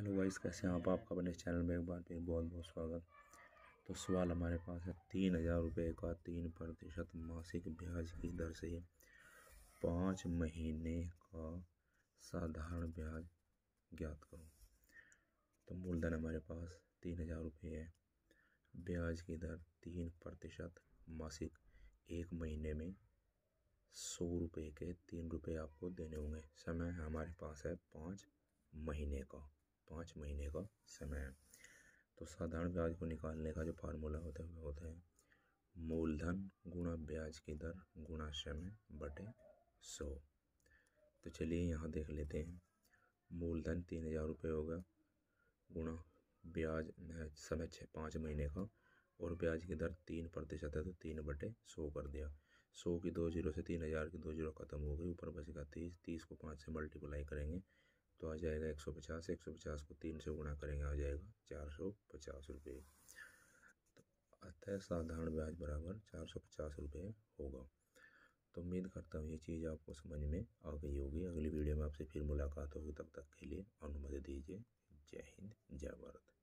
Hello guys, कैसे हैं आप? आपका अपने चैनल में एक बार फिर बहुत बहुत स्वागत। तो सवाल हमारे पास है 3,000 रुपये का 3% मासिक ब्याज की दर से 5 महीने का साधारण ब्याज ज्ञात करो। तो मूलधन हमारे पास 3,000 रुपये है, ब्याज की दर 3% मासिक, एक महीने में 100 रुपये के 3 रुपये आपको देने होंगे। समय हमारे पास है 5 महीने का, 5 महीने का समय है। तो साधारण ब्याज को निकालने का जो फार्मूला होता है वह होता है मूलधन गुणा ब्याज की दर गुणा समय बटे 100। तो चलिए यहाँ देख लेते हैं। मूलधन 3,000 रुपये होगा गुणा ब्याज समय 5 महीने का, और ब्याज की दर 3% है तो 3/100 कर दिया। 100 की 2 जीरो से 3,000 की 2 जीरो खत्म हो गई, ऊपर बचेगा 30। 30 को 5 से मल्टीप्लाई करेंगे तो आ जाएगा 150। 150 को 3 से गुणा करेंगे आ जाएगा 450 रुपये। तो अतः साधारण ब्याज बराबर 450 रुपये होगा। तो उम्मीद करता हूँ ये चीज़ आपको समझ में आ गई होगी। अगली वीडियो में आपसे फिर मुलाकात होगी, तब तक के लिए अनुमति दीजिए। जय हिंद, जय भारत।